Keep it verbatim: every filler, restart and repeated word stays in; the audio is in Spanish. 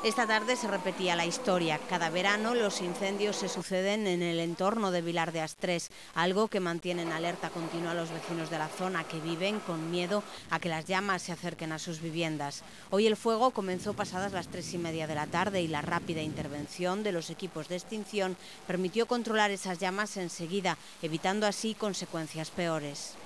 Esta tarde se repetía la historia. Cada verano los incendios se suceden en el entorno de Vilar de Astrés, algo que mantiene en alerta continua a los vecinos de la zona, que viven con miedo a que las llamas se acerquen a sus viviendas. Hoy el fuego comenzó pasadas las tres y media de la tarde y la rápida intervención de los equipos de extinción permitió controlar esas llamas enseguida, evitando así consecuencias peores.